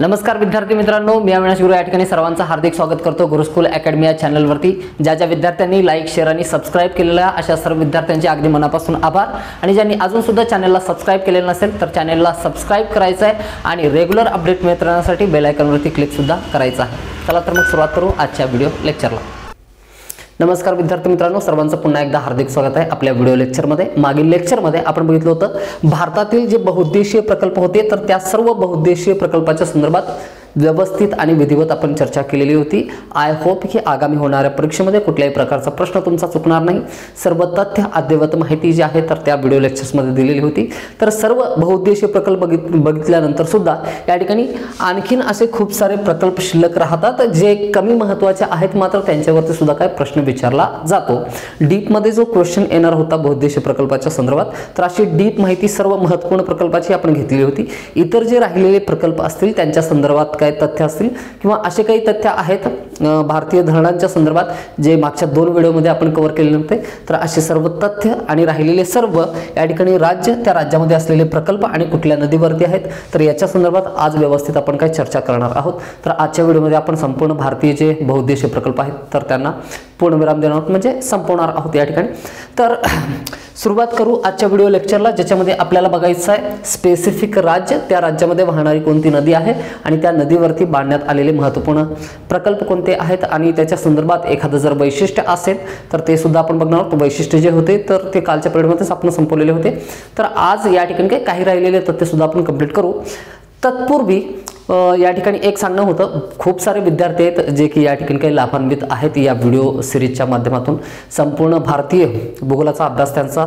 नमस्कार विद्यार्थी मित्रांनो, मी अविनाश गुरु या ठिकाणी सर्वांचं हार्दिक स्वागत करतो गुरुकुल अकॅडमी या चॅनलवरती। ज्या विद्यार्थ्यांनी लाईक शेअर आणि सबस्क्राइब केलेलं आहे अशा सर्व विद्यार्थ्यांचे अगदी मनापासून आभार। आणि ज्यांनी अजून सुद्धा चॅनलला सबस्क्राइब केलेलं नसेल तर चॅनलला सबस्क्राइब करायचं आहे आणि रेग्युलर अपडेट मिळत राहण्यासाठी बेल आयकॉनवरती क्लिक सुद्धा करायचं आहे। चला तर मग सुरुवात करू आजच्या व्हिडिओ लेक्चरला। नमस्कार विद्यार्थी मित्रांनो, सर्वांचं पुन्हा एकदा हार्दिक स्वागत आहे आपल्या व्हिडिओ लेक्चरमध्ये। मागील लेक्चरमध्ये आपण बघितलं होतं भारतातील जे बहुउद्देशीय प्रकल्प होते तर त्या सर्व बहुउद्देशीय प्रकल्पाच्या संदर्भात व्यवस्थित आणि विधिवत आपण चर्चा केलेली होती। आय होप की आगामी होणाऱ्या परीक्षेमध्ये कुठल्याही प्रकारचा प्रश्न तुमचा चुकणार नाही। सर्व तथ्य अद्ययावत माहिती जी आहे तर त्या व्हिडिओ लेक्चर्समध्ये दिलेली होती। तर सर्व बहुउद्देशीय प्रकल्प बघितल्यानंतर सुद्धा या ठिकाणी आणखीन असे खूप सारे प्रकल्प शिल्लक राहतात जे कमी महत्त्वाचे आहेत, मात्र त्यांच्यावरती सुद्धा काय प्रश्न विचारला जातो। डीप मध्ये जो क्वेश्चन येणार होता बहुउद्देशीय प्रकल्पाच्या संदर्भात, तर अशी डीप माहिती सर्व महत्त्वपूर्ण प्रकल्पाची आपण घेतली होती। इतर जे राहिलेले प्रकल्प असतील त्यांच्या संदर्भात काय तथ्य असतील किंवा असे काही तथ्य आहेत भारतीय धरणांच्या संदर्भात जे मागच्या 2 व्हिडिओमध्ये आपण कव्हर केले नव्हते, तर असे सर्व तथ्य आणि राहिलेले सर्व या ठिकाणी राज्य, त्या राज्यामध्ये असलेले प्रकल्प आणि कुठल्या नदीवरती आहेत तर याच्या संदर्भात आज व्यवस्थित आपण काय चर्चा करणार आहोत। तर आजच्या व्हिडिओमध्ये आपण संपूर्ण भारतीय जे बहुउद्देशीय प्रकल्प आहेत तर त्यांना पूर्णविराम देणार आहोत, म्हणजे संपवणार आहोत या ठिकाणी। तर सुरुवात करू आजच्या व्हिडिओ लेक्चरला, ज्याच्यामध्ये आपल्याला बघायचं आहे स्पेसिफिक राज्य, त्या राज्यामध्ये वाहणारी कोणती नदी आहे आणि त्या नदीवरती बांधण्यात आलेले महत्त्वपूर्ण प्रकल्प कोणते आहेत आणि त्याच्या संदर्भात एखादं जर वैशिष्ट्य असेल तर ते सुद्धा आपण बघणार आहोत। वैशिष्ट्य जे होते तर ते कालच्या पिरियडमध्येच आपण संपवलेले होते। तर आज या ठिकाणी काही राहिलेले तथ्य सुद्धा आपण कंप्लीट करू। तत्पूर्वी या ठिकाणी एक सांगणं होतं, खूप सारे विद्यार्थी आहेत जे की या ठिकाणी काही लाभान्वित आहेत या व्हिडिओ सिरीजच्या माध्यमातून। संपूर्ण भारतीय भूगोलाचा अभ्यास त्यांचा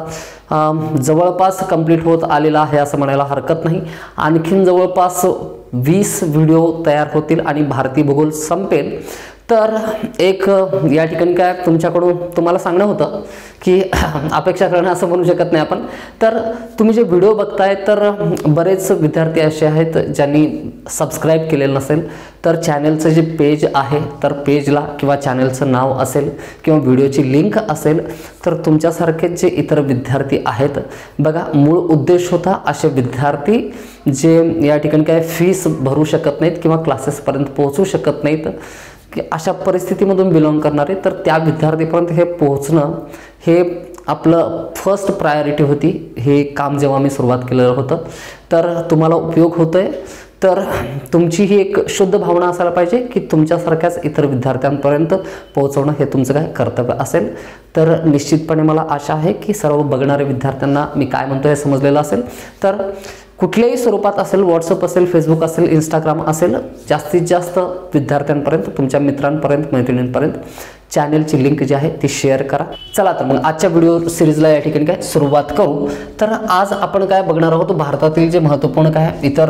जवळपास कंप्लीट होत आलेला आहे असं म्हणायला हरकत नाही। आणखीन जवळपास 20 व्हिडिओ तयार होतील आणि भारतीय भूगोल संपेल। तर एक या ठिकाणी काय तुमच्याकडून तुम्हाला सांगणं होतं की अपेक्षा करणं असं म्हणू शकत नाही आपण। तर तुम्ही जे व्हिडिओ बघताय तर बरेच विद्यार्थी असे आहेत ज्यांनी सबस्क्राइब केलेलं नसेल, तर चॅनलचं जे पेज आहे तर पेजला किंवा चॅनलचं नाव असेल किंवा व्हिडिओची लिंक असेल तर तुमच्यासारखे जे इतर विद्यार्थी आहेत बघा, मूळ उद्देश होता असे विद्यार्थी जे या ठिकाणी काय फीस भरू शकत नाहीत किंवा क्लासेसपर्यंत पोहोचू शकत नाहीत की अशा परिस्थितीमधून बिलॉंग करणारे, तर त्या विद्यार्थीपर्यंत हे पोहोचणं हे आपलं फर्स्ट प्रायोरिटी होती। हे काम जेव्हा मी सुरुवात केलेलं होतं तर तुम्हाला उपयोग होतोय, तर तुमची ही एक शुद्ध भावना असायला पाहिजे की तुमच्यासारख्याच इतर विद्यार्थ्यांपर्यंत पोहोचवणं हे तुमचं काय कर्तव्य असेल। तर निश्चितपणे मला आशा आहे की सर्व बघणाऱ्या विद्यार्थ्यांना मी काय म्हणतो हे समजलेलं असेल। तर कुठल्याही स्वरूपात असेल, व्हॉट्सअप असेल, फेसबुक असेल, इंस्टाग्राम असेल, जास्तीत जास्त विद्यार्थ्यांपर्यंत, तुमच्या मित्रांपर्यंत, मैत्रिणींपर्यंत चॅनलची लिंक जी आहे ती शेअर करा। चला तर मग आजच्या व्हिडिओ सिरीजला या ठिकाणी काय सुरुवात करू। तर आज आपण काय बघणार आहोत भारतातील जे महत्त्वपूर्ण काय इतर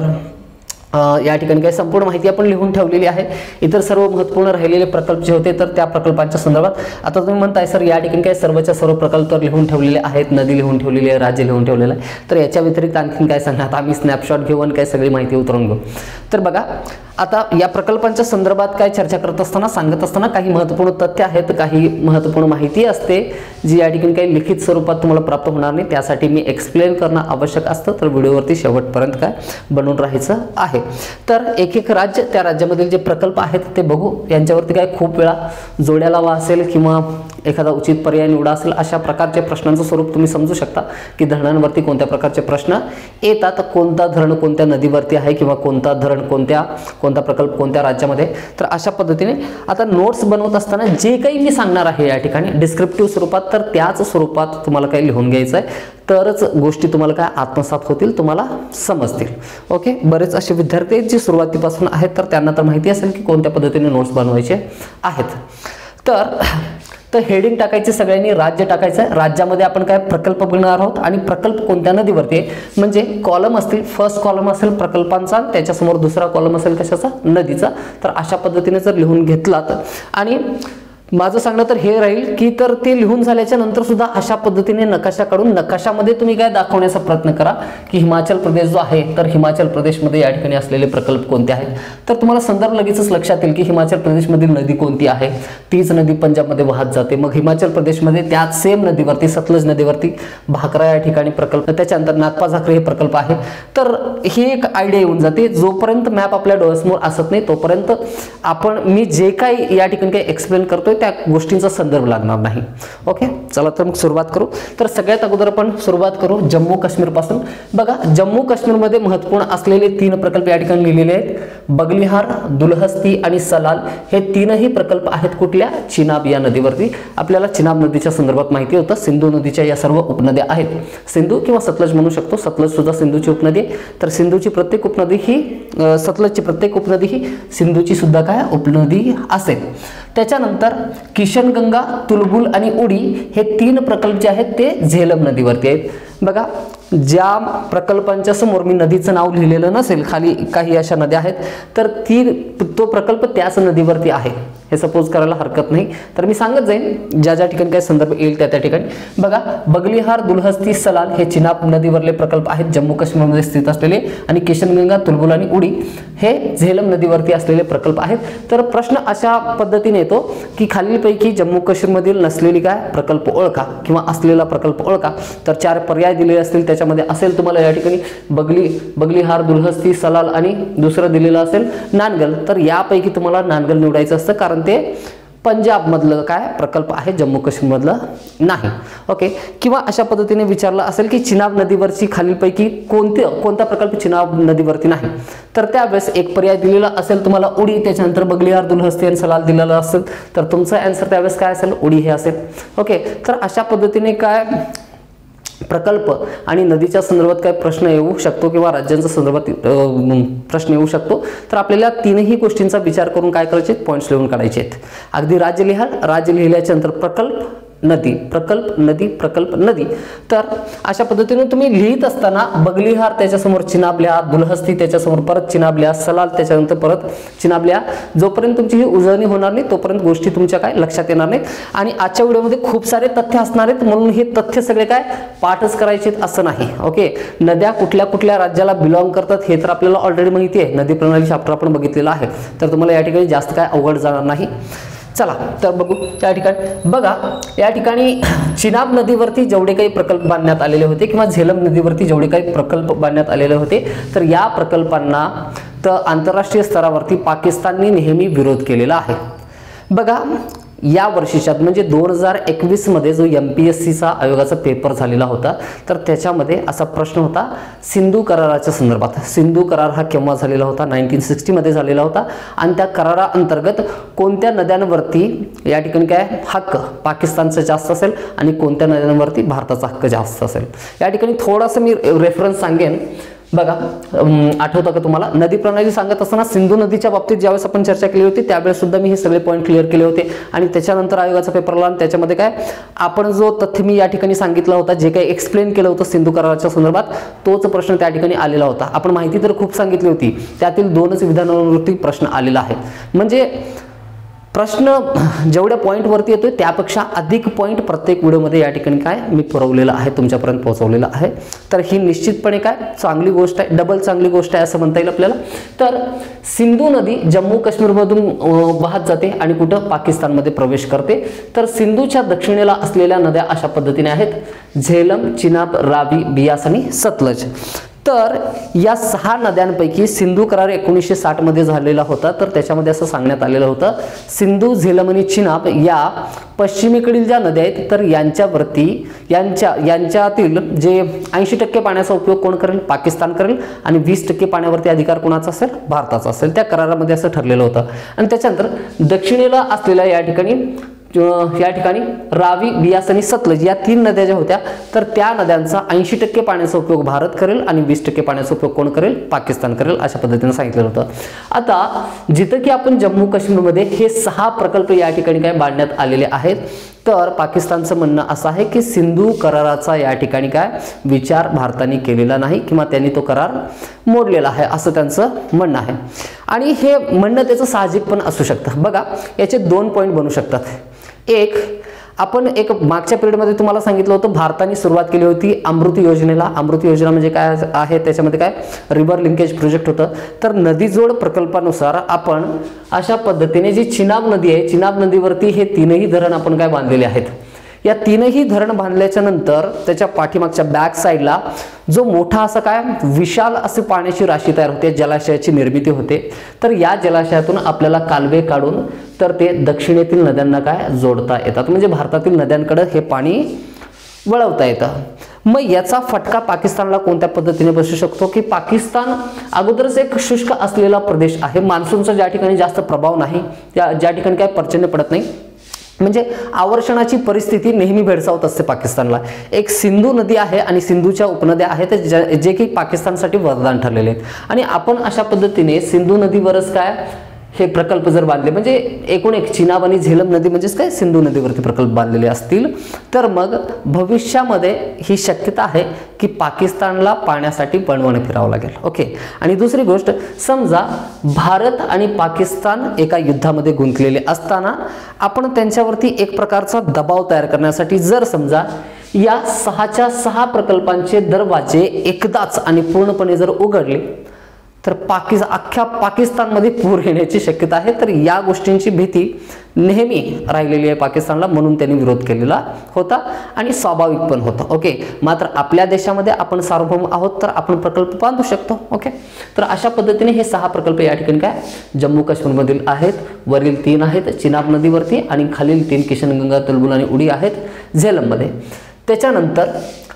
या ठिकाणी काही संपूर्ण माहिती आपण लिहून ठेवलेली आहे। इतर सर्व महत्त्वपूर्ण राहिलेले प्रकल्प जे होते तर त्या प्रकल्पांच्या संदर्भात आता तुम्ही म्हणताय सर या ठिकाणी काय सर्वच्या सर्व प्रकल्प तर लिहून ठेवलेले आहेत, नदी लिहून ठेवलेली आहे, राज्य लिहून ठेवलेलं आहे, तर याच्या व्यतिरिक्त आणखीन काय सांगणार? आम्ही स्नॅपशॉट घेऊन काय सगळी माहिती उतरवून घेऊ। तर बघा, आता या प्रकल्पांच्या संदर्भात काय चर्चा करत असताना सांगत असताना काही महत्त्वपूर्ण तथ्य आहेत, काही महत्त्वपूर्ण माहिती असते जी या ठिकाणी काही लिखित स्वरूपात तुम्हाला प्राप्त होणार नाही, त्यासाठी मी एक्सप्लेन करणं आवश्यक असतं। तर व्हिडिओवरती शेवटपर्यंत काय बनून राहायचं आहे। तर एक एक राज्य, त्या राज्यामधील जे प्रकल्प आहेत ते बघू। यांच्यावरती काय खूप वेळा जोड्या लावा असेल किंवा एखादा उचित पर्याय निवडा असेल, अशा प्रकारचे प्रश्नांचं स्वरूप तुम्ही समजू शकता की धरणांवरती कोणत्या प्रकारचे प्रश्न येतात, कोणता धरण कोणत्या नदीवरती आहे किंवा कोणता धरण कोणता प्रकल्प कोणत्या राज्यामध्ये। तर अशा पद्धतीने आता नोट्स बनवत असताना जे काही मी सांगणार आहे या ठिकाणी डिस्क्रिप्टिव्ह स्वरूपात, तर त्याच स्वरूपात तुम्हाला काही लिहून घ्यायचं आहे, तरच गोष्टी तुम्हाला काय आत्मसात होतील, तुम्हाला समजतील। ओके, बरेच असे विद्यार्थी जे सुरुवातीपासून आहेत तर त्यांना तर माहिती असेल की कोणत्या पद्धतीने नोट्स बनवायचे आहेत। तर हेडिंग टाकायचे सगळ्यांनी, राज्य टाकायचं आहे। राज्यामध्ये आपण काय प्रकल्प बघणार आहोत आणि प्रकल्प कोणत्या नदीवरती आहे, म्हणजे कॉलम असतील, फर्स्ट कॉलम असेल प्रकल्पांचा, त्याच्यासमोर दुसरा कॉलम असेल कशाचा, नदीचा। तर अशा पद्धतीने जर लिहून घेतलात आणि माझं सांगणं तर हे राहील की तर ते लिहून झाल्याच्या नंतर सुद्धा अशा पद्धतीने नकाशा काढून नकाशामध्ये तुम्ही काय दाखवण्याचा प्रयत्न करा की हिमाचल प्रदेश जो आहे तर हिमाचल प्रदेशमध्ये या ठिकाणी असलेले प्रकल्प कोणते आहेत. तर तुम्हाला संदर्भ लगेचच लक्षात येईल की हिमाचल प्रदेशमधील नदी कोणती आहे. तीच नदी पंजाबमध्ये वाहत जाते. मग हिमाचल प्रदेशमध्ये त्याच सेम नदीवरती सतलज नदीवरती भाकरा या ठिकाणी प्रकल्प, त्याच्यानंतर नाथपा झाकरे हे प्रकल्प आहे. तर ही एक आयडिया येऊन जाते. जोपर्यंत मॅप आपल्या डोळ्यासमोर असत नाही तोपर्यंत आपण मी जे काही या ठिकाणी काही एक्सप्लेन करतोय त्या गोष्टींचा संदर्भ लागणार नाही. ओके, चला तर मग सुरुवात करू. तर सगळ्यात अगोदर आपण सुरुवात करू जम्मू काश्मीर पासून. बघा, जम्मू काश्मीरमध्ये महत्त्वपूर्ण असलेले 3 प्रकल्प या ठिकाणी लिहिलेले आहेत. बगलिहार, दुलहस्ती आणि सलाल हे 3ही प्रकल्प आहेत कुठल्या? चिनाब या नदीवरती. आपल्याला चिनाब नदीच्या संदर्भात माहिती होतं. सिंधू नदीच्या या सर्व उपनद्या आहेत. सिंधू किंवा सतलज म्हणू शकतो. सतलज सुद्धा सिंधूची उपनदी आहे. तर सिंधूची प्रत्येक उपनदी ही सतलजची प्रत्येक उपनदी ही सिंधूची सुद्धा काय उपनदी असेल. त्याच्यानंतर किशनगंगा, तुलबुल आणि उडी हे 3 प्रकल्प जे आहेत ते झेलम नदीवरती आहेत. बघा, ज्या प्रकल्पांच्या समोर मी नदीचं नाव लिहिलेलं नसेल, खाली काही अशा नद्या आहेत, तर तो प्रकल्प त्याच नदीवरती आहे हे सपोज करायला हरकत नाही. तर मी सांगत जाईन ज्या ज्या ठिकाणी काय संदर्भ येईल त्या ठिकाणी. बघा, बगलिहार, दुलहस्ती, सलाल हे चिनाब नदीवरले प्रकल्प आहेत जम्मू काश्मीरमध्ये स्थित असलेले, आणि किशनगंगा, तुलबुल आणि उडी हे झेलम नदीवरती असलेले प्रकल्प आहेत. तर प्रश्न अशा पद्धतीने येतो की खालीलपैकी जम्मू काश्मीरमधील नसलेली काय प्रकल्प ओळखा किंवा असलेला प्रकल्प ओळखा. तर 4 पर्याय दिलेले असतील, त्याच्यामध्ये असेल तुम्हाला या ठिकाणी बगलिहार, दुलहस्ती, सलाल आणि दुसरं दिलेलं असेल नानगल. तर यापैकी तुम्हाला नानगल निवडायचं असतं कारण ते पंजाब मधलं काय प्रकल्प आहे, जम्मू काश्मीर मधलं नाही. ओके, किंवा अशा पद्धतीने विचारलं असेल की चिनाब नदीवरची खालीलपैकी कोणता प्रकल्प चिनाब नदीवरती नाही. तर त्यावेळेस एक पर्याय दिलेला असेल तुम्हाला उडी, त्याच्यानंतर बगलिहार, दुलहस्ती आणि सलाल दिलेला असेल, तर तुमचं आन्सर त्यावेळेस काय असेल? उडी हे असेल. ओके, तर अशा पद्धतीने काय प्रकल्प आणि नदीच्या संदर्भात काय प्रश्न येऊ शकतो किंवा राज्यांच्या संदर्भात प्रश्न येऊ शकतो. तर आपल्याला 3ही गोष्टींचा विचार करून काय करायचे? पॉईंट्स लिहून काढायचे आहेत. अगदी राज्य लिहा. राज्य लिहिल्याच्या नंतर प्रकल्प, नदी, प्रकल्प, नदी, प्रकल्प, नदी. तर अशा पद्धतीने तुम्ही लिहित असताना बगलिहार त्याच्यासमोर चिनाब लिहा, दुलहस्ती त्याच्यासमोर परत चिनाब लिहा, सलाल त्याच्यानंतर परत चिनाब लिहा. जोपर्यंत तुमची ही उजळणी होणार नाही तोपर्यंत गोष्टी तुमच्या काय लक्षात येणार नाहीत. आणि आजच्या व्हिडिओमध्ये खूप सारे तथ्य असणार आहेत, म्हणून हे तथ्य सगळे काय पाठच करायचे असं नाही. ओके, नद्या कुठल्या कुठल्या राज्याला बिलॉंग करतात हे तर आपल्याला ऑलरेडी माहिती आहे. नदी प्रणाली चॅप्टर आपण बघितलेला आहे. तर तुम्हाला या ठिकाणी जास्त काय अवघड जाणार नाही. चला तर बघू या ठिकाणी. बघा, या ठिकाणी चिनाब नदीवरती जेवढे काही प्रकल्प बांधण्यात आलेले होते किंवा झेलम नदीवरती जेवढे काही प्रकल्प बांधण्यात आलेले होते, तर या प्रकल्पांना तर आंतरराष्ट्रीय स्तरावरती पाकिस्तानने नेहमी विरोध केलेला आहे. बघा, या वर्षीच्या म्हणजे 2021 मध्ये जो MPSCचा आयोगाचा पेपर झालेला होता, तर त्याच्यामध्ये असा प्रश्न होता सिंधू कराराच्या संदर्भात. सिंधू करार हा केव्हा झालेला होता? 1960 मध्ये झालेला होता. आणि त्या कराराअंतर्गत कोणत्या नद्यांवरती या ठिकाणी काय हक्क पाकिस्तानचा जास्त असेल आणि कोणत्या नद्यांवरती भारताचा हक्क जास्त असेल. या ठिकाणी थोडासा मी रेफरन्स सांगेन. बघा, आठवतं का तुम्हाला? नदी प्रणाली सांगत असताना सिंधू नदीच्या बाबतीत ज्यावेळेस आपण चर्चा केली होती त्यावेळेस सुद्धा मी हे सगळे पॉईंट क्लिअर केले होते. आणि त्याच्यानंतर आयोगाचा पेपर आला आणि त्याच्यामध्ये काय आपण जो तथ्य मी या ठिकाणी सांगितला होता, जे काही एक्सप्लेन केलं होतं सिंधू कराराच्या संदर्भात, तोच प्रश्न त्या ठिकाणी आलेला होता. आपण माहिती तर खूप सांगितली होती, त्यातील 2च विधानांवरती प्रश्न आलेला आहे. म्हणजे प्रश्न जेवढ्या पॉईंट वरती येतोय त्यापेक्षा अधिक पॉईंट प्रत्येक व्हिडिओमध्ये या ठिकाणी काय मी पुरवलेलं आहे, तुमच्यापर्यंत पोहोचवलेलं आहे. तर ही निश्चितपणे काय चांगली गोष्ट आहे, डबल चांगली गोष्ट आहे असं म्हणता येईल आपल्याला. तर सिंधू नदी जम्मू काश्मीरमधून वाहत जाते आणि कुठं पाकिस्तानमध्ये प्रवेश करते. तर सिंधूच्या दक्षिणेला असलेल्या नद्या अशा पद्धतीने आहेत: झेलम, चिनाब, रावी, बियास आणि सतलज. तर या 6 नद्यांपैकी सिंधू करार 1960 मध्ये झालेला होता. तर त्याच्यामध्ये असं सांगण्यात आलेलं होतं, सिंधू, झेलम आणि चिनाब या पश्चिमेकडील ज्या नद्या आहेत तर यांच्यावरती यांच्यातील जे 80% पाण्याचा उपयोग कोण करेल? पाकिस्तान करेल. आणि 20% पाण्यावरती अधिकार कोणाचा असेल? भारताचा असेल. त्या करारामध्ये असं ठरलेलं होतं. आणि त्याच्यानंतर दक्षिणेला असलेल्या या ठिकाणी रावी, बियास आणि सतलज या 3 नद्या ज्या होत्या तर त्या नद्यांचा 80% पाण्याचा उपयोग भारत करेल आणि 20% पाण्याचा उपयोग कोण करेल? पाकिस्तान करेल, अशा पद्धतीने सांगितलेलं होतं. आता जिथं की आपण जम्मू काश्मीरमध्ये हे 6 प्रकल्प या ठिकाणी काय बांधण्यात आलेले आहेत, तर पाकिस्तानचं म्हणणं असं आहे की सिंधू कराराचा या ठिकाणी काय विचार भारताने केलेला नाही किंवा त्यांनी तो करार मोडलेला आहे असं त्यांचं म्हणणं आहे. आणि हे म्हणणं त्याचं साहजिक पण असू शकतं. बघा, याचे 2 पॉईंट बनू शकतात. एक आपण एक मागच्या पिरियडमध्ये तुम्हाला सांगितलं होतं भारताने सुरुवात केली होती अमृत योजनेला. अमृत योजना म्हणजे काय आहे, त्याच्यामध्ये काय रिव्हर लिंकेज प्रोजेक्ट होतं. तर नदीजोड प्रकल्पानुसार आपण अशा पद्धतीने जी चिनाब नदी आहे, चिनाब नदीवरती हे तीनही धरण आपण काय बांधलेले आहेत. या तीनही धरण बांधल्याच्या नंतर त्याच्या पाठीमागच्या बॅक साईडला जो मोठा असा काय विशाल असे पाण्याची राशी तयार होते, जलाशयाची निर्मिती होते. तर या जलाशयातून आपल्याला कालवे काढून तर ते दक्षिणेतील नद्यांना काय जोडता येतात, म्हणजे भारतातील नद्यांकडे हे पाणी वळवता येतं. मग याचा फटका पाकिस्तानला कोणत्या पद्धतीने बसू शकतो की पाकिस्तान अगोदरच एक शुष्क असलेला प्रदेश आहे, मान्सूनचा ज्या ठिकाणी जास्त प्रभाव नाही, ज्या ठिकाणी काय पर्जन्य पडत नाही, म्हणजे आवर्षणाची परिस्थिती नेहमी भेडसावत असते पाकिस्तानला. एक सिंधू नदी आहे आणि सिंधूच्या उपनद्या आहेत जे की पाकिस्तानसाठी वरदान ठरलेले आहेत. आणि आपण अशा पद्धतीने सिंधू नदीवरच काय हे प्रकल्प जर बांधले, म्हणजे एकूण एक चिनाब आणि झेलम नदी म्हणजेच काय सिंधू नदीवरती प्रकल्प बांधलेले असतील, तर मग भविष्यामध्ये ही शक्यता आहे की पाकिस्तानला पाण्यासाठी वणवण फिरावं लागेल. ओके. आणि दुसरी गोष्ट, समजा भारत आणि पाकिस्तान एका युद्धामध्ये गुंतलेले असताना आपण त्यांच्यावरती एक प्रकारचा दबाव तयार करण्यासाठी जर समजा या 6च्या 6 प्रकल्पांचे दरवाजे एकदाच आणि पूर्णपणे जर उघडले तर अख्ख्या पाकिस्तानमध्ये पूर येण्याची शक्यता आहे. तर या गोष्टींची भीती नेहमी राहिलेली आहे पाकिस्तानला, म्हणून त्यांनी विरोध केलेला होता आणि स्वाभाविक पण होता. ओके. मात्र आपल्या देशामध्ये आपण सार्वभौम आहोत, तर आपण प्रकल्प बांधू शकतो. ओके. तर अशा पद्धतीने हे 6 प्रकल्प या ठिकाणी काय जम्मू काश्मीरमधील आहेत. वरील 3 आहेत चिनाब नदीवरती आणि खालील 3 किशनगंगा, तुलबुल आणि उडी आहेत झेलममध्ये. त्याच्यानंतर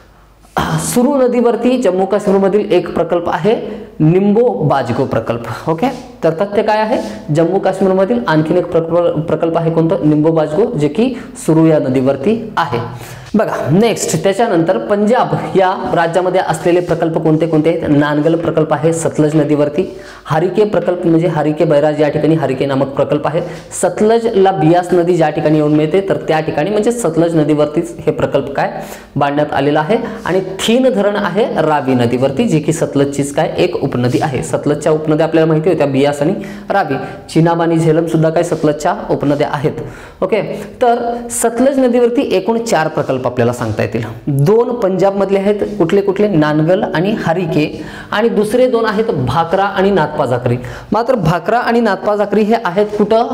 सुरू नदीवरती जम्मू काश्मीरमधील एक प्रकल्प आहे निंबो बाजगो प्रकल्प. ओके. तर तथ्य काय आहे, जम्मू काश्मीरमधील आणखीन एक प्रकल्प आहे कोणतं, निंबो बाजगो, जे की सुरू या नदीवरती आहे. बघा नेक्स्ट, त्याच्यानंतर पंजाब या राज्यामध्ये असलेले प्रकल्प कोणते कोणते आहेत. नानगल प्रकल्प आहे सतलज नदीवरती. हरिके प्रकल्प म्हणजे हरिके बैराज या ठिकाणी हरिके नामक प्रकल्प आहे. सतलजला बियास नदी ज्या ठिकाणी येऊन मिळते तर त्या ठिकाणी म्हणजे सतलज नदीवरतीच हे प्रकल्प काय बांधण्यात आलेला आहे. आणि थीन धरण आहे रावी नदीवरती, जी की सतलजचीच काय एक उपनदी आहे. सतलजच्या उपनद्या आपल्याला माहिती होत्या बियास आणि रावी. चिनाब आणि झेलम सुद्धा काय सतलजच्या उपनद्या आहेत. ओके. तर सतलज नदीवरती एकूण 4 प्रकल्प आपल्याला सांगता येतील. 2 पंजाब मधले आहेत, कुठले कुठले, नानगल आणि हरिके, आणि दुसरे 2 आहेत भाकरा आणि नाथपा जाकरी. मात्र भाकरा आणि नाथपा जाकरी हे आहेत कुठं,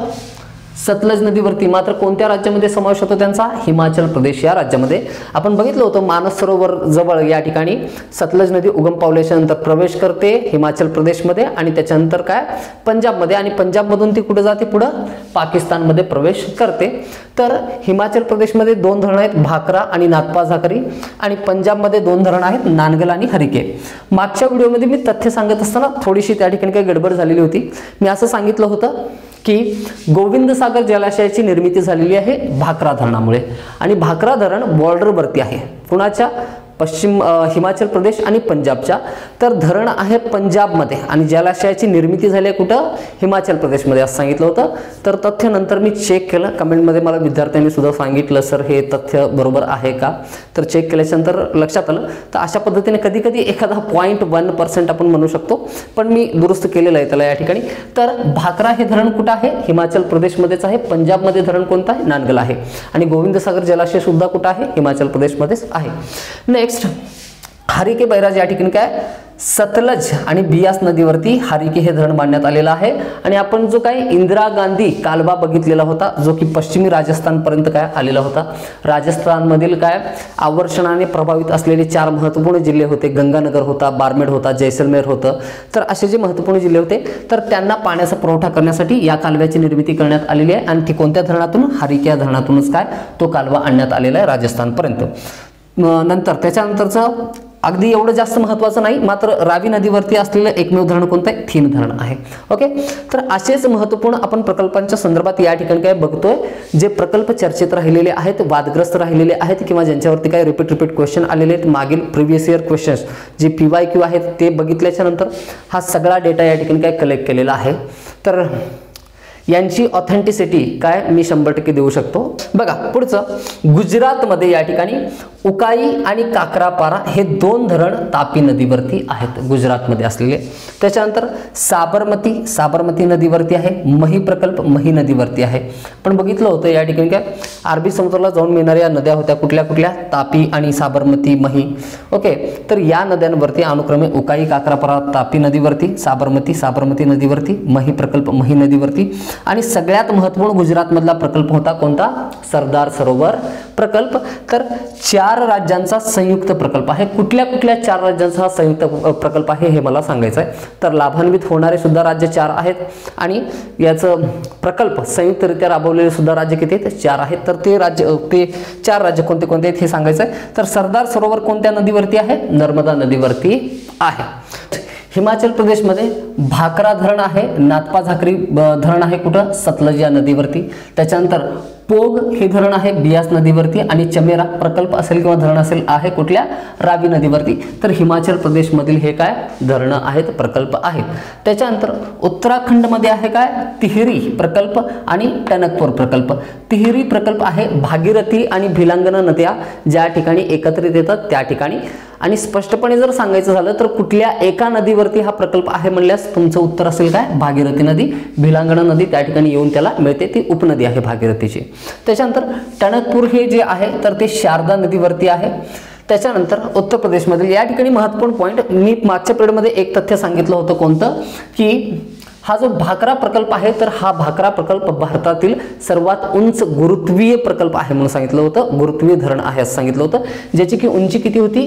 सतलज नदीवरती. मात्र कोणत्या राज्यामध्ये समावेश होतो त्यांचा, हिमाचल प्रदेश या राज्यामध्ये. आपण बघितलं होतं मानस सरोवर जवळ या ठिकाणी सतलज नदी उगम पावल्याच्या नंतर प्रवेश करते हिमाचल प्रदेशमध्ये आणि त्याच्यानंतर काय पंजाबमध्ये, आणि पंजाबमधून ती कुठे जाते, पुढं पाकिस्तानमध्ये प्रवेश करते. तर हिमाचल प्रदेशमध्ये 2 धरण आहेत, भाकरा आणि नाथपा जाकरी, आणि पंजाबमध्ये 2 धरण आहेत, नानगल आणि हरिके. मागच्या व्हिडिओमध्ये मी तथ्य सांगत असताना थोडीशी त्या ठिकाणी काही गडबड झालेली होती. मी असं सांगितलं होतं की गोविंद सागर जलाशयाची निर्मिती झालेली आहे भाकरा धरणामुळे, आणि भाकरा धरण बॉर्डरवरती आहे कुणाच्या, पश्चिम हिमाचल प्रदेश आणि पंजाबच्या. तर धरण आहे पंजाबमध्ये आणि जलाशयाची निर्मिती झाली आहे कुठं, हिमाचल प्रदेशमध्ये असं सांगितलं होतं. तर तथ्य नंतर मी चेक केलं, कमेंटमध्ये मला विद्यार्थ्यांनी सुद्धा सांगितलं सर हे तथ्य बरोबर आहे का, तर चेक केल्याच्यानंतर लक्षात आलं. तर अशा पद्धतीने कधी कधी एखादा 0.1% आपण म्हणू शकतो, पण मी दुरुस्त केलेलं आहे त्याला या ठिकाणी. तर भाकरा हे धरण कुठं आहे, हिमाचल प्रदेशमध्येच आहे. पंजाबमध्ये धरण कोणतं आहे, नानगल आहे. आणि गोविंद सागर जलाशय सुद्धा कुठं आहे, हिमाचल प्रदेशमध्येच आहे. नेक्स्ट, हरिके बैराज या ठिकाणी काय सतलज आणि बियास नदीवरती हरिके हे धरण बांधण्यात आलेलं आहे. आणि आपण जो काय इंदिरा गांधी कालवा बघितलेला होता, जो की पश्चिमी राजस्थान पर्यंत काय आलेला होता. राजस्थानमधील काय आवर्षणाने प्रभावित असलेले 4 महत्त्वपूर्ण जिल्हे होते, गंगानगर होता, बारमेर होता, जैसलमेर होतं. तर असे जे महत्त्वपूर्ण जिल्हे होते तर त्यांना पाण्याचा पुरवठा करण्यासाठी या कालव्याची निर्मिती करण्यात आलेली आहे. आणि ती कोणत्या धरणातून, हरिके या धरणातूनच काय तो कालवा आणण्यात आलेला आहे राजस्थानपर्यंत. नंतर त्याच्यानंतरचं अगदी एवढं जास्त महत्त्वाचं नाही, मात्र रावी नदीवरती असलेलं एकमेव धरण कोणतं आहे, थीन धरण आहे. ओके. तर असेच महत्त्वपूर्ण आपण प्रकल्पांच्या संदर्भात या ठिकाणी काय बघतोय, जे प्रकल्प चर्चेत राहिलेले आहेत, वादग्रस्त राहिलेले आहेत, किंवा ज्यांच्यावरती काय रिपीट क्वेश्चन आलेले आहेत, मागील प्रिव्हियस इयर क्वेश्चन्स जे PYQ आहेत ते बघितल्याच्या नंतर हा सगळा डेटा या ठिकाणी काय कलेक्ट केलेला आहे. तर यांची ऑथेंटिसिटी काय मी 100% देऊ शकतो. बघा पुढचं, गुजरातमध्ये या ठिकाणी उकाई आणि काकरापारा हे दोन धरण तापी नदीवरती आहेत गुजरातमध्ये असलेले. त्याच्यानंतर साबरमती नदीवरती आहे. मही प्रकल्प मही नदीवरती आहे. पण बघितलं होतं या ठिकाणी काय अरबी समुद्राला जाऊन मिळणाऱ्या नद्या होत्या कुठल्या तापी आणि साबरमती मही. ओके, तर या नद्यांवरती अनुक्रमे उकाई काकरापारा तापी नदीवरती, साबरमती नदीवरती, मही प्रकल्प मही नदीवरती. आणि सगळ्यात महत्त्वपूर्ण गुजरातमधला प्रकल्प होता कोणता? सरदार सरोवर प्रकल्प. तर 4 राज्यांचा संयुक्त प्रकल्प आहे. कुठल्या 4 राज्यांचा हा संयुक्त प्रकल्प आहे हे मला सांगायचं आहे. तर लाभान्वित होणारे सुद्धा राज्य 4 आहेत आणि याचं प्रकल्प संयुक्तरित्या राबवलेले सुद्धा राज्य किती आहेत? 4 आहेत. तर ते 4 राज्य कोणते आहेत हे सांगायचं आहे. तर सरदार सरोवर कोणत्या नदीवरती आहे? नर्मदा नदीवरती आहे. हिमाचल प्रदेशमध्ये भाकरा धरण आहे. नाथपा झाकरी धरण आहे कुठं? सतलज या नदीवरती. त्याच्यानंतर पोग हे धरण आहे बियास नदीवरती. आणि चमेरा प्रकल्प असेल किंवा धरण असेल आहे कुठल्या? रावी नदीवरती. तर हिमाचल प्रदेशमधील हे काय धरणं आहेत, प्रकल्प आहेत. त्याच्यानंतर उत्तराखंडमध्ये आहे काय? तिहरी प्रकल्प आणि टनकपूर प्रकल्प. तिहरी प्रकल्प आहे भागीरथी आणि भिलांगना नद्या ज्या ठिकाणी एकत्रित येतात त्या ठिकाणी. आणि स्पष्टपणे जर सांगायचं झालं तर कुठल्या एका नदीवरती हा प्रकल्प आहे म्हणल्यास तुमचं उत्तर असेल काय? भागीरथी नदी. भिलांगना नदी त्या ठिकाणी येऊन त्याला मिळते, ती उपनदी आहे भागीरथीची. त्याच्यानंतर टणकपूर हे जे आहे तर ते शारदा नदीवरती आहे. त्याच्यानंतर उत्तर प्रदेशमधील या ठिकाणी महत्त्वपूर्ण पॉईंट मी मागच्या पिरियडमध्ये एक तथ्य सांगितलं होतं कोणतं? की हा जो भाकरा प्रकल्प आहे तर हा भाकरा प्रकल्प भारतातील सर्वात उंच गुरुत्वीय प्रकल्प आहे म्हणून सांगितलं होतं. गुरुत्वीय धरण आहे असं सांगितलं होतं, ज्याची की उंची किती होती?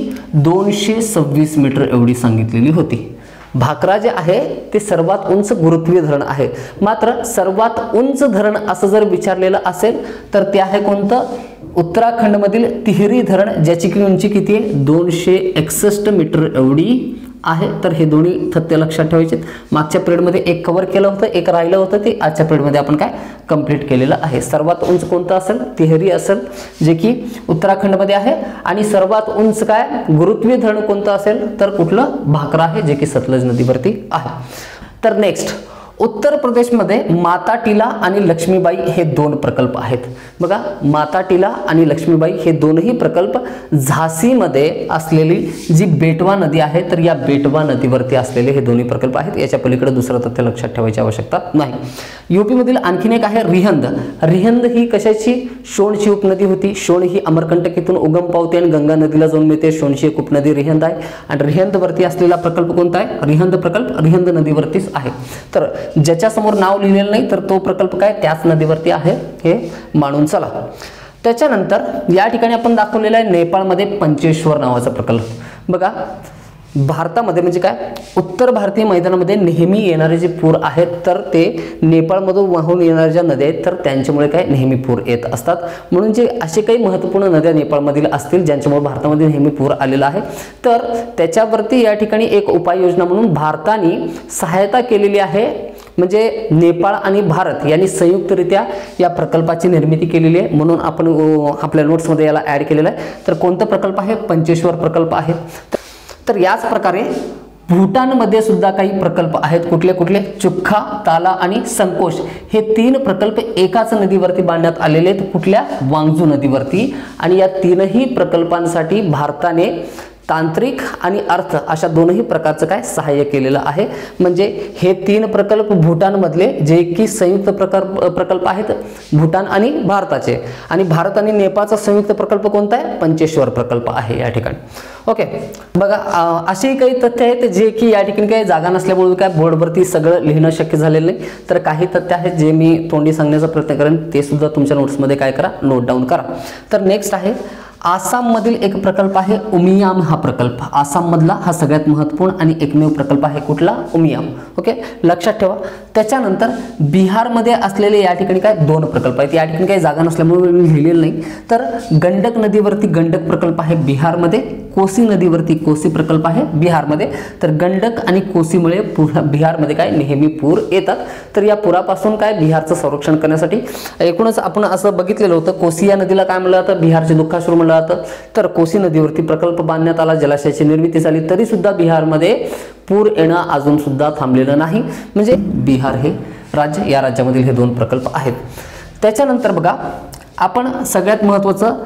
226 मीटर एवढी सांगितलेली होती. भाकरा जे आहे ते सर्वात उंच गुरुत्वीय धरण आहे. मात्र सर्वात उंच धरण असं जर विचारलेलं असेल तर ते आहे कोणतं? उत्तराखंडमधील तिहरी धरण, ज्याची की उंची किती आहे? 261 मीटर एवढी आहे. तर हे दोन्ही तथ्य लक्षात ठेवायचे. मागच्या पिरियडमध्ये एक कव्हर केलं होतं, एक राहिलं होतं, ते आजच्या पिरियडमध्ये आपण काय कंप्लीट केलेलं आहे. सर्वात उंच कोणतं असेल? तिहरी असेल, जे की उत्तराखंडमध्ये आहे. आणि सर्वात उंच काय गुरुत्वीय धरण कोणतं असेल तर कुठलं? भाकरा आहे, जे की सतलज नदीवरती आहे. तर नेक्स्ट उत्तर प्रदेशमध्ये माता टीला आणि लक्ष्मीबाई हे 2 प्रकल्प आहेत. बघा, माता टीला आणि लक्ष्मीबाई हे दोनही प्रकल्प झाशीमध्ये असलेली जी बेटवा नदी आहे तर या बेटवा नदीवरती असलेले हे दोन्ही प्रकल्प आहेत. याच्या पलीकडे दुसरं तथ्य लक्षात ठेवायची आवश्यकता नाही. यूपीमधील आणखीन एक आहे रिहंद. रिहंद ही कशाची? शोणची उपनदी होती. शोण ही अमरकंटकीतून उगम पावते आणि गंगा नदीला जाऊन मिळते. शोणची एक उपनदी रिहंद आहे. आणि रिहंदवरती असलेला प्रकल्प कोणता आहे? रिहंद प्रकल्प रिहंद नदीवरतीच आहे. तर ज्याच्या समोर नाव लिहिलेलं नाही तर तो प्रकल्प काय त्याच नदीवरती आहे हे मानून चला. त्याच्यानंतर या ठिकाणी आपण दाखवलेला आहे नेपाळमध्ये पंचेश्वर नावाचा प्रकल्प. बघा, भारतामध्ये म्हणजे काय उत्तर भारतीय मैदानामध्ये नेहमी येणारे जे पूर आहेत तर ते नेपाळमधून वाहून येणाऱ्या ज्या नद्या आहेत तर त्यांच्यामुळे काय नेहमी पूर येत असतात. म्हणून जे असे काही महत्त्वपूर्ण नद्या नेपाळमधील असतील ज्यांच्यामुळे भारतामध्ये नेहमी पूर आलेला आहे तर त्याच्यावरती या ठिकाणी एक उपाययोजना म्हणून भारताने सहायता केलेली आहे. म्हणजे नेपाळ आणि भारत यांनी संयुक्तरित्या या प्रकल्पाची निर्मिती केलेली आहे. म्हणून आपण आपल्या नोट्समध्ये याला ॲड केलेलं आहे. तर कोणता प्रकल्प आहे? पंचेश्वर प्रकल्प आहे. तर याच प्रकारे भूटानमध्ये सुद्धा काही प्रकल्प आहेत. कुठले? चुख्खा, ताला आणि संकोश हे 3 प्रकल्प एकाच नदीवरती बांधण्यात आलेले आहेत. कुठल्या? वांगजू नदीवरती. आणि या 3ही प्रकल्पांसाठी भारताने तांत्रिक आणि अर्थ अशा दोनही प्रकारचं काय सहाय्य केलेलं आहे. म्हणजे हे 3 प्रकल्प भूटानमधले जे की संयुक्त प्रकल्प आहेत भूटान आणि भारताचे. आणि भारत आणि नेपाळचा संयुक्त प्रकल्प कोणता आहे? पंचेश्वर प्रकल्प आहे या ठिकाणी. ओके, बघा असे काही तथ्य आहेत जे की या ठिकाणी काही जागा नसल्यामुळे काय बोर्डवरती सगळं लिहिणं शक्य झालेलं नाही. तर काही तथ्य आहेत जे मी तोंडी सांगण्याचा प्रयत्न करेन, ते सुद्धा तुमच्या नोट्समध्ये काय करा, नोट डाऊन करा. तर नेक्स्ट आहे आसाममधील एक प्रकल्प आहे उमियाम हा प्रकल्प. आसाममधला हा सगळ्यात महत्त्वपूर्ण आणि एकमेव प्रकल्प आहे. कुठला? उमियाम. ओके, लक्षात ठेवा. त्याच्यानंतर बिहारमध्ये असलेले या ठिकाणी काय 2 प्रकल्प आहेत. या ठिकाणी काही जागा नसल्यामुळे मी लिहिलेलं नाही. तर गंडक नदीवरती गंडक प्रकल्प आहे बिहारमध्ये. कोसी नदीवरती कोसी प्रकल्प आहे बिहारमध्ये. तर गंडक आणि कोसीमुळे बिहारमध्ये काय नेहमी पूर येतात. तर या पुरापासून काय बिहारचं संरक्षण करण्यासाठी एकूणच आपण असं बघितलेलं होतं. कोसी या नदीला काय म्हणलं जातं? बिहारचे दुःखाश्रू म्हणलं जातं. तर कोसी नदीवरती प्रकल्प बांधण्यात आला, जलाशयाची निर्मिती झाली, तरी सुद्धा बिहारमध्ये पूर येणं अजून सुद्धा थांबलेलं नाही. म्हणजे बिहार हे राज्य, या राज्यामधील हे 2 प्रकल्प आहेत. त्याच्यानंतर बघा आपण सगळ्यात महत्त्वाचं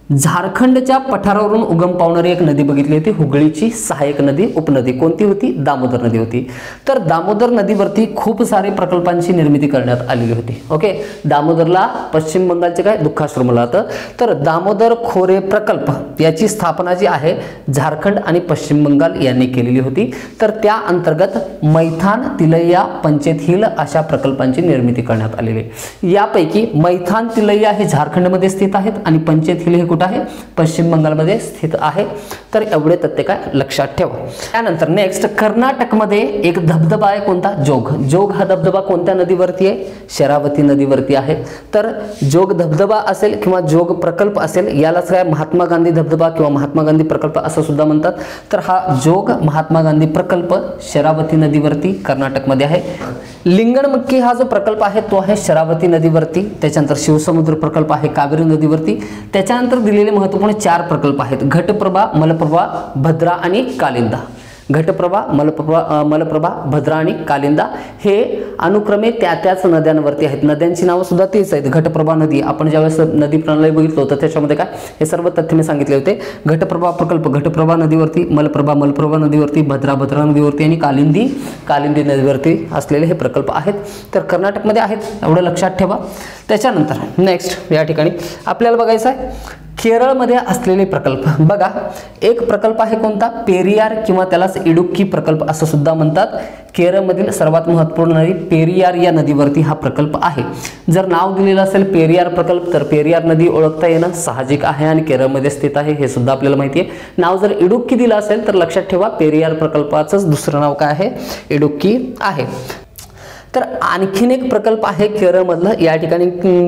झारखंडच्या पठारावरून उगम पावणारी एक नदी बघितली होती, हुगळीची सहाय्यक नदी उपनदी कोणती होती? दामोदर नदी होती. तर दामोदर नदीवरती खूप सारे प्रकल्पांची निर्मिती करण्यात आलेली होती. ओके, दामोदरला पश्चिम बंगालचे काय दुःखाश्रमला जातं. तर दामोदर खोरे प्रकल्प याची स्थापना जी आहे झारखंड आणि पश्चिम बंगाल यांनी केलेली होती. तर त्या अंतर्गत मैथान, तिलैया, पंचेत हिल अशा प्रकल्पांची निर्मिती करण्यात आलेली आहे. यापैकी मैथान, तिलैया हे झारखंडमध्ये स्थित आहेत आणि पंचेत हिल हे आहे पश्चिम बंगालमध्ये स्थित आहे. तर एवढे तथ्य काय लक्षात ठेवा. त्यानंतर नेक्स्ट कर्नाटकमध्ये एक धबधबा आहे कोणता? जोग. जोग हा धबधबा कोणत्या नदीवरती आहे? शरावती नदीवरती आहे. तर जोग धबधबा असेल किंवा जोग प्रकल्प असेल यालाच काय महात्मा गांधी धबधबा किंवा महात्मा गांधी प्रकल्प असं सुद्धा म्हणतात. तर हा जोग महात्मा गांधी प्रकल्प शरावती नदीवरती कर्नाटकमध्ये आहे. लिंगणमक्की हा जो प्रकल्प आहे तो आहे शरावती नदीवरती. त्याच्यानंतर शिवसमुद्र प्रकल्प आहे कावेरी नदीवरती. त्याच्यानंतर दिलेले महत्त्वपूर्ण 4 प्रकल्प आहेत: घटप्रभा, मलप्रभा, भद्रा आणि कालिंदा. घटप्रभा, मलप्रभा, भद्रा आणि कालिंदा हे अनुक्रमे त्याच नद्यांवरती आहेत. नद्यांची नावं सुद्धा तीच आहेत. घटप्रभा नदी आपण ज्यावेळेस नदी प्रणाली बघितलं होतं त्याच्यामध्ये काय हे सर्व तथ्य मी सांगितले होते. घटप्रभा प्रकल्प घटप्रभा नदीवरती, मलप्रभा नदीवरती, भद्रा नदीवरती आणि कालिंदी नदीवरती असलेले हे प्रकल्प आहेत. तर कर्नाटकमध्ये आहेत, एवढं लक्षात ठेवा. त्याच्यानंतर नेक्स्ट या ठिकाणी आपल्याला बघायचं आहे केरळमध्ये असलेले प्रकल्प. बघा, एक प्रकल्प आहे कोणता? पेरियार किंवा त्यालाच इडुक्की प्रकल्प असं सुद्धा म्हणतात. केरळमधील सर्वात महत्त्वपूर्ण नदी पेरियार या नदीवरती हा प्रकल्प आहे. जर नाव दिलेलं असेल पेरियार प्रकल्प तर पेरियार नदी ओळखता येणं साहजिक आहे आणि केरळमध्ये स्थित आहे हे सुद्धा आपल्याला माहिती आहे. नाव जर इडुक्की दिलं असेल तर लक्षात ठेवा पेरियार प्रकल्पाचंच दुसरं नाव काय आहे? इडुक्की आहे. तर आणखीन एक प्रकल्प आहे केरळमधलं, या ठिकाणी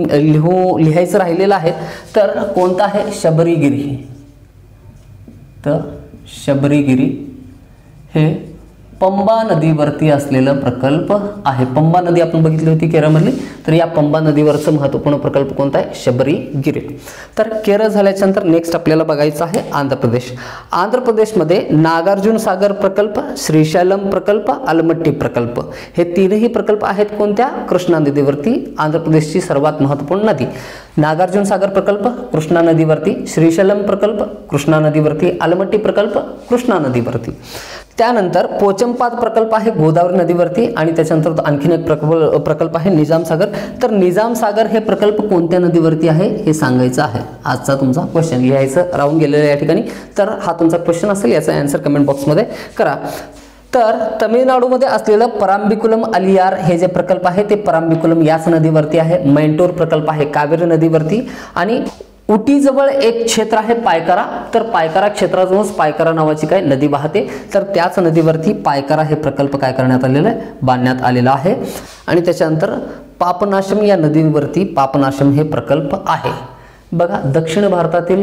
लिहायचं राहिलेलं आहे. तर कोणता आहे? शबरीगिरी. तर शबरीगिरी हे पंबा नदीवरती असलेलं प्रकल्प आहे. पंबा नदी आपण बघितली होती केरळमधली. तर या पंबा नदीवरचं महत्त्वपूर्ण प्रकल्प कोणता आहे? शबरीगिरी. तर केरळ झाल्याच्या नंतर नेक्स्ट आपल्याला बघायचं आहे आंध्र प्रदेश. आंध्र प्रदेशमध्ये नागार्जुन सागर प्रकल्प, श्रीशैलम प्रकल्प, अलमट्टी प्रकल्प हे तीनही प्रकल्प आहेत कोणत्या? कृष्णा नदीवरती. आंध्र प्रदेशची सर्वात महत्त्वपूर्ण नदी. नागार्जुन सागर प्रकल्प कृष्णा नदीवरती, श्रीशैलम प्रकल्प कृष्णा नदीवरती, अलमट्टी प्रकल्प कृष्णा नदीवरती. त्यानंतर पोचमपाद प्रकल्प आहे गोदावरी नदीवरती आणि त्याच्यानंतर आणखीन एक प्रकल्प आहे निजाम सागर. तर निजाम सागर हे प्रकल्प कोणत्या नदीवरती आहे हे सांगायचं आहे. आजचा तुमचा क्वेश्चन लिहायचं राहून गेलेलं या ठिकाणी. तर हा तुमचा क्वेश्चन असेल, याचा आन्सर कमेंट बॉक्समध्ये करा. तर तमिळनाडूमध्ये असलेलं परांबिकुलम अलियार हे जे प्रकल्प आहे ते परांबिकुलम याच नदीवरती आहे. मैंटूर प्रकल्प आहे कावेरी नदीवरती आणि उटीजवळ एक क्षेत्र आहे पायकारा. तर पायकारा क्षेत्राजवळच पायकारा नावाची काय नदी वाहते. तर त्याच नदीवरती पायकारा हे प्रकल्प काय करण्यात आलेलं आहे? बांधण्यात आलेला आहे. आणि त्याच्यानंतर पापनाशम या नदीवरती पापनाशम हे प्रकल्प आहे. बघा, दक्षिण भारतातील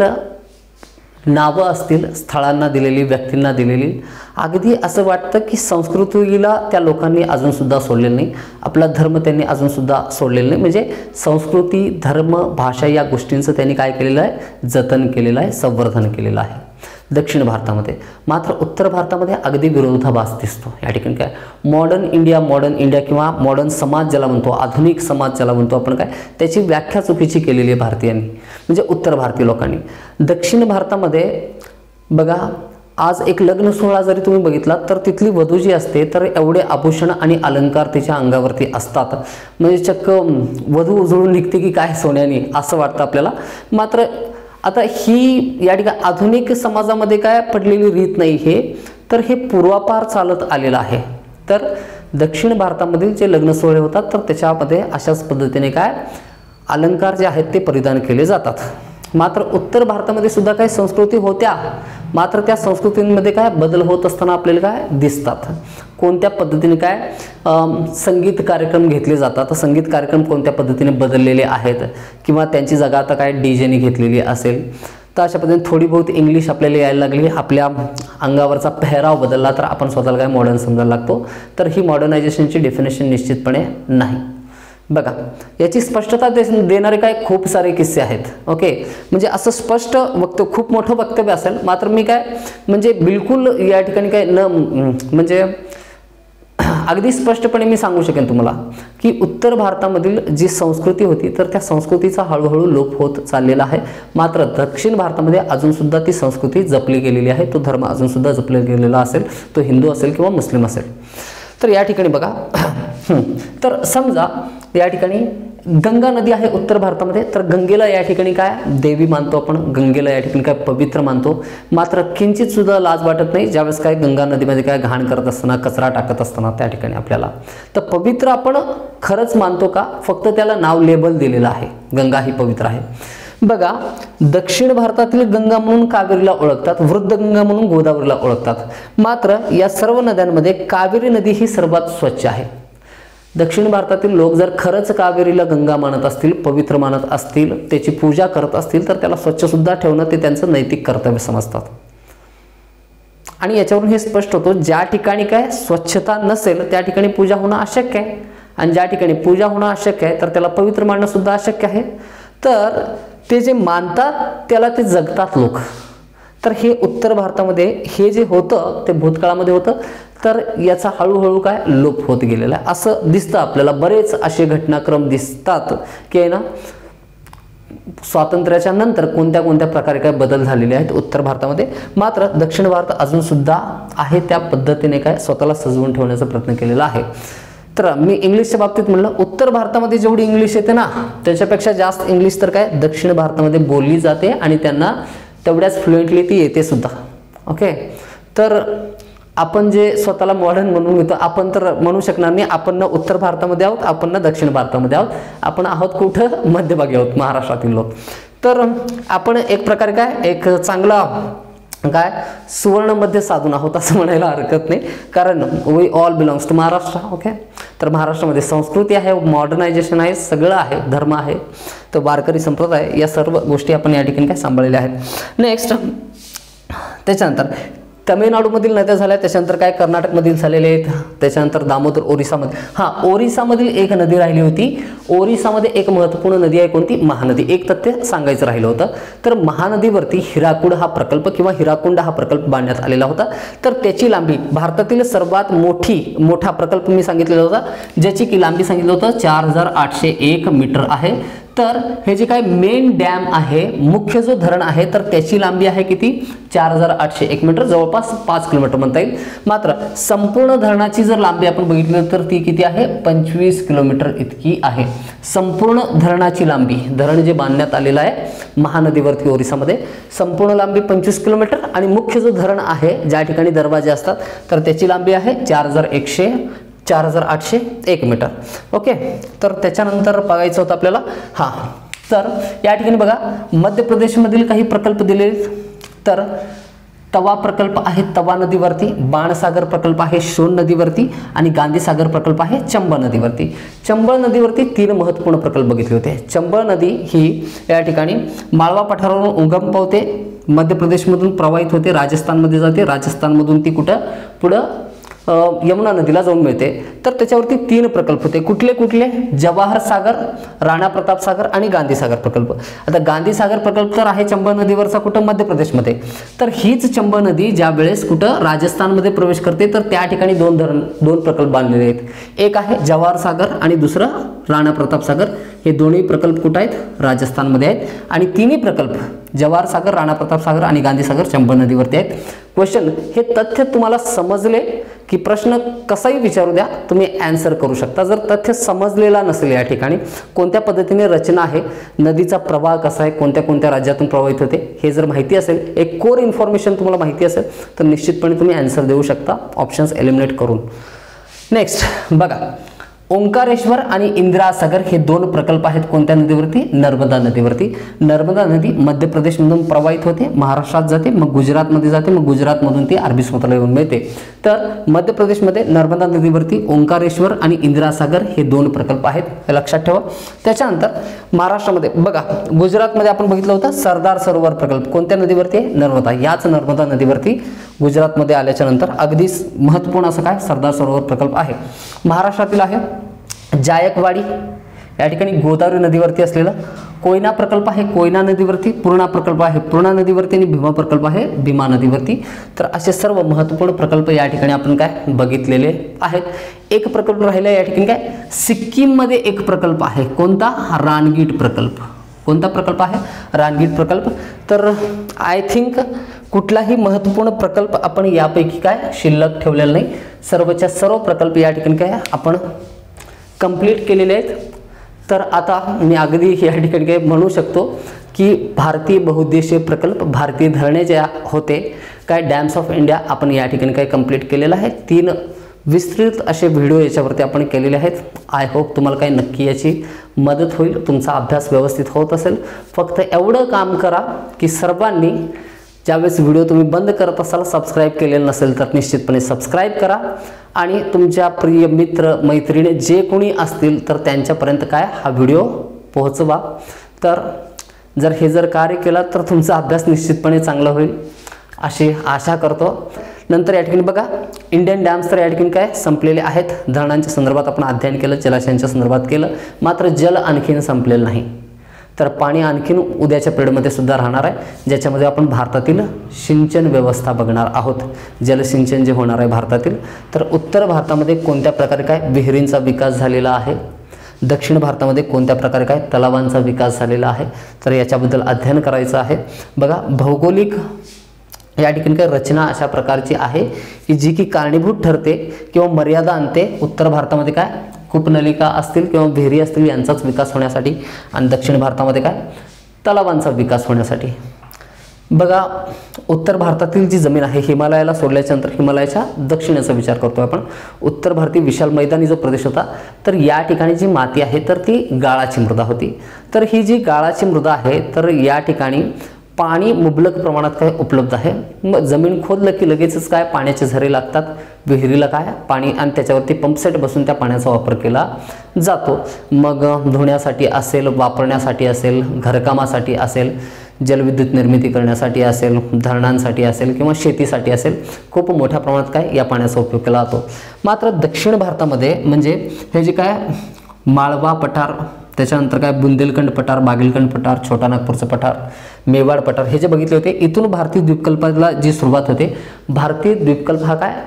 नावं असतील स्थळांना दिलेली, व्यक्तींना दिलेली, अगदी असं वाटतं की संस्कृतीला त्या लोकांनी अजूनसुद्धा सोडलेलं नाही. आपला धर्म त्यांनी अजूनसुद्धा सोडलेलं नाही. म्हणजे संस्कृती, धर्म, भाषा या गोष्टींचं त्यांनी काय केलेलं आहे? जतन केलेलं आहे, संवर्धन केलेलं आहे दक्षिण भारतामध्ये. मात्र उत्तर भारतामध्ये अगदी विरोधाभास दिसतो. या ठिकाणी काय मॉडर्न इंडिया किंवा मॉडर्न समाज ज्याला म्हणतो, आधुनिक समाज ज्याला म्हणतो आपण, काय त्याची व्याख्या चुकीची केलेली आहे भारतीयांनी, म्हणजे उत्तर भारतीय लोकांनी. दक्षिण भारतामध्ये बघा, आज एक लग्न सोहळा जरी तुम्ही बघितला तर तिथली वधू जी असते तर एवढे आभूषण आणि अलंकार तिच्या अंगावरती असतात, म्हणजे चक्क वधू उजळून निघते की काय सोन्याने, असं वाटतं आपल्याला. मात्र आता ही या ठिकाणी आधुनिक समाजामध्ये काय पडलेली रीत नाही हे, तर हे पूर्वापार चालत आलेलं आहे. तर दक्षिण भारतामधील जे लग्न सोहळे होतात तर त्याच्यामध्ये अशाच पद्धतीने काय अलंकार जे आहेत ते परिधान केले जातात. मात्र उत्तर भारतामध्ये सुद्धा काही संस्कृती होत्या, मात्र त्या संस्कृतींमध्ये काय बदल होत असताना आपल्याला काय दिसतात. कोणत्या पद्धतीने काय संगीत कार्यक्रम घेतले जातात, संगीत कार्यक्रम कोणत्या पद्धतीने बदललेले आहेत किंवा त्यांची जागा आता काय डीजेने घेतलेली असेल. तर अशा पद्धतीने थोडी बहुत इंग्लिश आपल्याला यायला लागली, आपल्या अंगावरचा पेहराव बदलला तर आपण स्वतःला काय मॉडर्न समजायला लागतो. तर ही मॉडर्नायझेशनची डेफिनेशन निश्चितपणे नाही. बघा, याची स्पष्टता देणारे काय खूप सारे किस्से आहेत. ओके, म्हणजे असं स्पष्ट खूप मोठं वक्तव्य असेल, मात्र मी काय म्हणजे बिलकुल या ठिकाणी काय न म्हणजे अगदी स्पष्टपणे मी सांगू शकेन तुम्हाला की उत्तर भारतामधील जी संस्कृती होती तर त्या संस्कृतीचा हळूहळू लोप होत चाललेला आहे, मात्र दक्षिण भारतामध्ये अजून सुद्धा ती संस्कृती जपली गेलेली आहे, तो धर्म अजून सुद्धा जपला गेलेला असेल, तो हिंदू असेल किंवा मुस्लिम असेल. तर या ठिकाणी बघा तर समजा या ठिकाणी गंगा नदी आहे उत्तर भारतामध्ये, तर गंगेला या ठिकाणी काय देवी मानतो आपण, गंगेला या ठिकाणी काय पवित्र मानतो, मात्र किंचित सुद्धा लाज वाटत नाही ज्यावेळेस काय गंगा नदीमध्ये काय घाण करत असताना, कचरा टाकत असताना त्या ठिकाणी आपल्याला. तर पवित्र आपण खरंच मानतो का, फक्त त्याला नाव लेबल दिलेलं आहे, गंगा ही पवित्र आहे. बघा दक्षिण भारतातील गंगा म्हणून कावेरीला ओळखतात, वृद्ध गंगा म्हणून गोदावरीला ओळखतात, मात्र या सर्व नद्यांमध्ये कावेरी नदी ही सर्वात स्वच्छ आहे. दक्षिण भारतातील लोक जर खरंच कावेरीला गंगा मानत असतील, पवित्र मानत असतील, त्याची पूजा करत असतील, तर त्याला स्वच्छ सुद्धा ठेवणं ते त्यांचं नैतिक कर्तव्य समजतात. आणि याच्यावरून हे स्पष्ट होतं ज्या ठिकाणी काय स्वच्छता नसेल त्या ठिकाणी पूजा होणं अशक्य आहे, आणि ज्या ठिकाणी पूजा होणं अशक्य आहे तर त्याला पवित्र मानणं सुद्धा अशक्य आहे. तर ते जे मानतात त्याला ते जगतात लोक. तर हे उत्तर भारतामध्ये हे जे होतं ते भूतकाळामध्ये होतं, तर याचा हळूहळू काय लोप होत गेलेला आहे असं दिसतं आपल्याला. बरेच असे घटनाक्रम दिसतात की ना स्वातंत्र्याच्या नंतर कोणत्या कोणत्या प्रकारे काय बदल झालेले आहेत उत्तर भारतामध्ये, मात्र दक्षिण भारत अजून सुद्धा आहे त्या पद्धतीने काय स्वतःला सजवून ठेवण्याचा प्रयत्न केलेला आहे. तर मी इंग्लिशच्या बाबतीत म्हणलं उत्तर भारतामध्ये जेवढी इंग्लिश येते ना त्याच्यापेक्षा जास्त इंग्लिश तर काय दक्षिण भारतामध्ये बोलली जाते, आणि त्यांना तेवढ्याच फ्लुएंटली ती येते सुद्धा. ओके, तर आपण जे स्वतःला मॉडर्न म्हणून घेतो आपण तर म्हणू शकणार नाही आपण ना उत्तर भारतामध्ये आहोत, आपण ना दक्षिण भारतामध्ये आहोत, आपण आहोत कुठं मध्यभागी आहोत, महाराष्ट्रातील लोक. तर आपण एक प्रकारे काय एक चांगला काय सुवर्ण मध्ये साधून आहोत असं म्हणायला हरकत नाही, कारण we all belongs to Maharashtra. Okay, तर महाराष्ट्रामध्ये संस्कृती आहे, मॉडर्नायझेशन आहे, सगळं आहे, धर्म आहे, तर वारकरी संप्रदाय या सर्व गोष्टी आपण या ठिकाणी काय सांभाळलेल्या आहेत. नेक्स्ट त्याच्यानंतर तमिळनाडूमधील नद्या झाल्या, त्याच्यानंतर काय कर्नाटकमधील झालेले आहेत, त्याच्यानंतर दामोदर ओरिसामध्ये. ओरिसामधील एक नदी राहिली होती. ओरिसामध्ये एक महत्त्वपूर्ण नदी आहे कोणती, महानदी. एक तथ्य सांगायचं राहिलं होतं, तर महानदीवरती हिराकुड हा प्रकल्प किंवा हिराकुंड हा प्रकल्प बांधण्यात आलेला होता. तर त्याची लांबी भारतातील सर्वात मोठा प्रकल्प मी सांगितलेला होता, ज्याची की लांबी सांगितलं होतं 4801 मीटर आहे. तर हे जे काय मेन डॅम आहे, मुख्य जो धरण आहे, तर त्याची लांबी आहे किती 4801 मीटर, जवळपास 5 किलोमीटर म्हणता येईल. मात्र संपूर्ण धरणाची जर लांबी आपण बघितली तर ती किती आहे 25 किलोमीटर इतकी आहे. संपूर्ण धरणाची लांबी, धरण जे बांधण्यात आलेलं आहे महानदीवरती ओरिसामध्ये, संपूर्ण लांबी 25 किलोमीटर, आणि मुख्य जो धरण आहे ज्या ठिकाणी दरवाजे असतात तर त्याची लांबी आहे 4801 मीटर. ओके, तर त्याच्यानंतर बघायचं होतं आपल्याला. तर या ठिकाणी बघा मध्य प्रदेशमधील काही प्रकल्प दिले, तर तवा प्रकल्प आहे तवा नदीवरती, बाणसागर प्रकल्प आहे शोण नदीवरती, आणि गांधी सागर प्रकल्प आहे चंबळ नदीवरती. चंबळ नदीवरती 3 महत्त्वपूर्ण प्रकल्प बघितले होते. चंबळ नदी ही या ठिकाणी माळवा पठारावरून उगम पावते, मध्य प्रदेशमधून प्रवाहित होते, राजस्थानमध्ये जाते, राजस्थानमधून ती कुठं पुढं यमुना नदीला जाऊन मिळते. तर त्याच्यावरती 3 प्रकल्प होते. कुठले जवाहर सागर, राणा प्रताप सागर आणि गांधी सागर प्रकल्प. आता गांधी सागर प्रकल्प तर आहे चंबळ नदीवरचा कुठं मध्य प्रदेशमध्ये. तर हीच चंबळ नदी ज्या वेळेस कुठं राजस्थानमध्ये प्रवेश करते तर त्या ठिकाणी 2 प्रकल्प बांधलेले आहेत. एक आहे जवाहर सागर आणि दुसरं राणा प्रताप सागर. हे दोन्ही प्रकल्प कुठं आहेत राजस्थानमध्ये आहेत, आणि तिन्ही प्रकल्प जवाहर सागर, राणा प्रताप सागर आणि गांधी सागर चंबळ नदीवरती आहेत. क्वेश्चन हे तथ्य तुम्हाला समजले की प्रश्न कसाही विचारू द्या तुम्ही आन्सर करू शकता. जर तथ्य समजलेला नसेल या ठिकाणी कोणत्या पद्धतीने रचना आहे, नदीचा प्रवाह कसा आहे, कोणत्या कोणत्या राज्यातून प्रवाहित होते, हे जर माहिती असेल, एक कोर इन्फॉर्मेशन तुम्हाला माहिती असेल तर निश्चितपणे तुम्ही आन्सर देऊ शकता ऑप्शन्स एलिमिनेट करून. नेक्स्ट बघा ओंकारेश्वर आणि इंदिरा सागर हे 2 प्रकल्प आहेत कोणत्या नदीवरती, नर्मदा नदीवरती. नर्मदा नदी मध्य प्रदेशमधून प्रवाहित होते, महाराष्ट्रात जाते, मग गुजरातमध्ये जाते, मग गुजरातमधून ती अरबी समुद्राला येऊन मिळते. तर मध्य प्रदेशमध्ये नर्मदा नदीवरती ओंकारेश्वर आणि इंदिरा सागर हे 2 प्रकल्प आहेत, हे लक्षात ठेवा. त्याच्यानंतर महाराष्ट्रामध्ये बघा गुजरातमध्ये आपण बघितलं होतं सरदार सरोवर प्रकल्प कोणत्या नदीवरती आहे, नर्मदा. याच नर्मदा नदीवरती गुजरातमध्ये आल्याच्या नंतर अगदी महत्त्वपूर्ण असं काय सरदार सरोवर प्रकल्प आहे. महाराष्ट्रातील आहे जायकवाडी, या ठिकाणी गोदावरी नदीवरती असलेलं. कोयना प्रकल्प आहे कोयना नदीवरती, पूर्णा प्रकल्प आहे पूर्णा नदीवरती आणि भीमा प्रकल्प आहे भीमा नदीवरती। तर असे सर्व महत्त्वपूर्ण प्रकल्प या ठिकाणी आपण काय बघितलेले आहेत। एक प्रकल्प राहिला या ठिकाणी काय, सिक्कीममध्ये एक प्रकल्प आहे, कोणता, रानगीट प्रकल्प। कोणता प्रकल्प आहे, रानगीट प्रकल्प। तर आय थिंक कुठलाही महत्त्वपूर्ण प्रकल्प आपण यापैकी काय शिल्लक ठेवलेला नाही, सर्वच्या सर्व प्रकल्प या ठिकाणी काय आपण कंप्लीट केलेले आहेत। तर आता मी अगदी या ठिकाणी काय म्हणू शकतो की भारतीय बहुउद्देशीय प्रकल्प, भारतीय धरणे जे होते काय, डॅम्स ऑफ इंडिया आपण या ठिकाणी काय कंप्लीट केलेलं आहे। 3 विस्तृत असे व्हिडिओ याच्यावरती आपण केलेले आहेत। आय होप तुम्हाला काही नक्की याची मदत होईल, तुमचा अभ्यास व्यवस्थित होत असेल। फक्त एवढं काम करा की सर्वांनी ज्यावेळेस व्हिडिओ तुम्ही बंद करत असाल, सबस्क्राईब केलेलं नसेल तर निश्चितपणे सबस्क्राईब करा आणि तुमच्या प्रिय मित्र मैत्रिणी जे कोणी असतील तर त्यांच्यापर्यंत काय हा व्हिडिओ पोहोचवा। तर जर कार्य केलं तर तुमचा अभ्यास निश्चितपणे चांगला होईल अशी आशा करतो। नंतर या ठिकाणी बघा इंडियन डॅम्स तर या ठिकाणी काय संपलेले आहेत। धरणांच्या संदर्भात आपण अध्ययन केलं, जलाशयांच्या संदर्भात केलं, मात्र जल आणखीन संपलेलं नाही। तर पाणी आणखीन उद्याच्या पिरियडमध्ये सुद्धा राहणार आहे, ज्याच्यामध्ये आपण भारतातील सिंचन व्यवस्था बघणार आहोत, जलसिंचन जे होणार आहे भारतातील। तर उत्तर भारतामध्ये कोणत्या प्रकारे काय विहिरींचा विकास झालेला आहे, दक्षिण भारतामध्ये कोणत्या प्रकारे काय तलावांचा विकास झालेला आहे, तर याच्याबद्दल अध्ययन करायचं आहे। बघा भौगोलिक या ठिकाणी काय रचना अशा प्रकारची आहे की जी की कारणीभूत ठरते किंवा मर्यादा आणते उत्तर भारतामध्ये काय कूपनलिका असतील किंवा विहिरी असतील यांचाच विकास होण्यासाठी, आणि दक्षिण भारतामध्ये काय तलावांचा विकास होण्यासाठी। बघा उत्तर भारतातील जी जमीन आहे हिमालयाला सोडल्याच्यानंतर हिमालयाच्या दक्षिणेचा विचार करतो आपण, उत्तर भारतीय विशाल मैदानी जो प्रदेश होता तर या ठिकाणी जी माती आहे तर ती गाळाची मृदा होती। तर ही जी गाळाची मृदा आहे तर या ठिकाणी पाणी मुबलक प्रमाणात काय उपलब्ध आहे। मग जमीन खोदलं की लगेचच काय पाण्याचे झरे लागतात विहिरीला काय पाणी, आणि त्याच्यावरती पंपसेट बसून त्या पाण्याचा वापर केला जातो। मग धुण्यासाठी असेल, वापरण्यासाठी असेल, घरकामासाठी असेल, जलविद्युत निर्मिती करण्यासाठी असेल, धरणांसाठी असेल किंवा शेतीसाठी असेल, खूप मोठ्या प्रमाणात काय या पाण्याचा उपयोग केला जातो। मात्र दक्षिण भारतामध्ये म्हणजे हे जे काय माळवा पठार, त्याच्यानंतर काय बुंदेलखंड पठार, बागेलखंड पठार, छोटा नागपूरचं पठार, मेवाड पठार हे जे बघितले होते, इथून भारतीय द्वीपकल्पाला जी सुरुवात होते। भारतीय द्वीपकल्प हा काय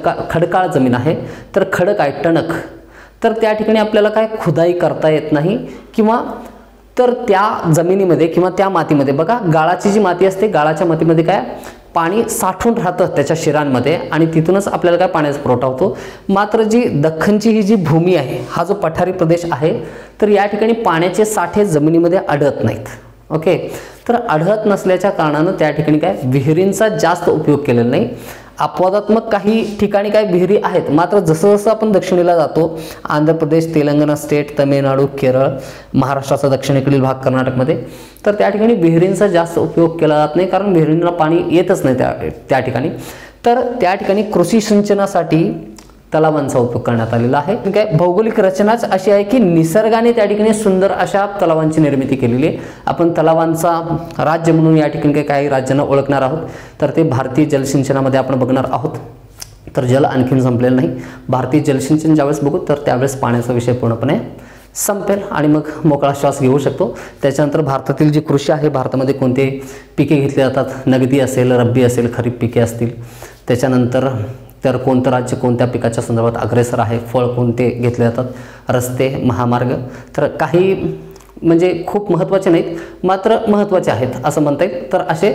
खडकाळ जमीन आहे, तर खडक आहे टणक, तर त्या ठिकाणी आपल्याला काय खुदाई करता येत नाही किंवा तर त्या जमिनीमध्ये किंवा त्या मातीमध्ये बघा गाळाची जी माती असते, गाळाच्या मातीमध्ये काय पाणी साठून राहतं त्याच्या शिरांमध्ये आणि तिथूनच आपल्याला काय पाण्याचा पुरवठा होतो। मात्र जी दख्खनची ही जी भूमी आहे, हा जो पठारी प्रदेश आहे, तर या ठिकाणी पाण्याचे साठे जमिनीमध्ये आढळत नाहीत। ओके, तर आढळत नसल्याच्या कारणानं त्या ठिकाणी काय विहिरींचा जास्त उपयोग केलेला नाही। अपवादात्मक काही ठिकाणी काय विहिरी आहेत, मात्र जसं जसं आपण दक्षिणेला जातो, आंध्र प्रदेश, तेलंगणा स्टेट, तमिळनाडू, केरळ, महाराष्ट्राचा दक्षिणेकडील भाग कर्नाटकमध्ये, तर त्या ठिकाणी विहिरींचा जास्त उपयोग केला जात नाही, कारण विहिरींना पाणी येतच नाही त्या ठिकाणी। तर त्या ठिकाणी कृषी सिंचनासाठी तलावांचा उपयोग करण्यात आलेला आहे। काय भौगोलिक रचनाच अशी आहे की निसर्गाने त्या ठिकाणी सुंदर अशा तलावांची निर्मिती केलेली आहे। आपण तलावांचा राज्य म्हणून या ठिकाणी काही राज्यांना ओळखणार आहोत, तर ते भारतीय जलसिंचनामध्ये आपण बघणार आहोत। तर जल आणखीन संपलेलं नाही, भारतीय जलसिंचन ज्यावेळेस बघू तर त्यावेळेस पाण्याचा विषय पूर्णपणे संपेल आणि मग मोकळा श्वास घेऊ शकतो। त्याच्यानंतर भारतातील जी कृषी आहे, भारतामध्ये कोणते पिके घेतली जातात, नगदी असेल, रब्बी असेल, खरीप पिके असतील, त्याच्यानंतर तर कोणतं राज्य कोणत्या पिकाच्या संदर्भात अग्रेसर आहे, फळ कोणते घेतले जातात, रस्ते, महामार्ग, तर काही म्हणजे खूप महत्त्वाचे नाहीत मात्र महत्त्वाचे आहेत असं म्हणता येईल। तर असे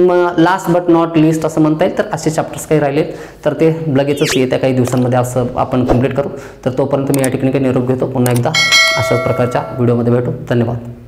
लास्ट बट नॉट लिस्ट असं म्हणता येईल। तर असे चॅप्टर्स काही राहिलेत तर ते लगेचच येत्या काही दिवसांमध्ये असं आपण कंप्लीट करू। तर तोपर्यंत मी या ठिकाणी निरोप घेतो, पुन्हा एकदा अशाच प्रकारच्या व्हिडिओमध्ये भेटू। धन्यवाद।